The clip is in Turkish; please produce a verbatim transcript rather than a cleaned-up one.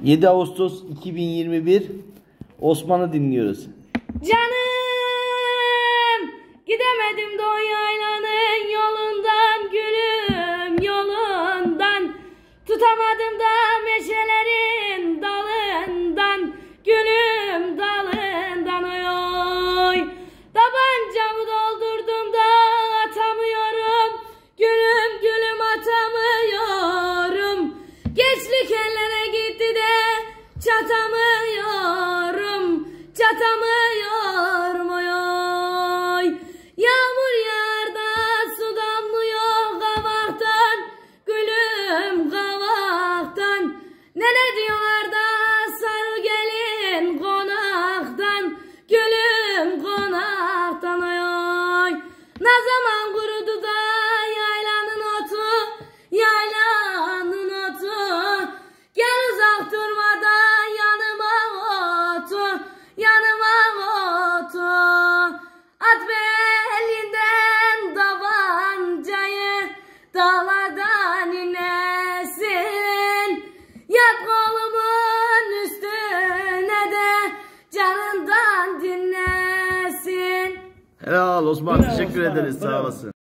yedi Ağustos iki bin yirmi bir Osman'ı dinliyoruz. Canım gidemedim de o yaylanın yolundan, gülüm yolundan. Tutamadım da meşelerin dalından, gülüm dalından oy oy. Tabancamı doldurdum da atamıyorum, gülüm gülüm atamıyorum. Gençlik ellere gitti de çatamıyorum, çatamıyorum oy oy. Yağmur yağar da su damlıyor kavaktan, gülüm kavaktan. Nene diyorlar da sarı gelin konaktan, gülüm konaktan oy oy. Ne zaman kurudu da yaylanın otu, yaylanın otu. Gel uzak durmadan yanıma otur, yanıma otur. At belinden tabancayı, dağlardan inesin. Yat kolumun üstüne de canından dinlesin. Helal Osman, teşekkür ederiz, sağ olasın.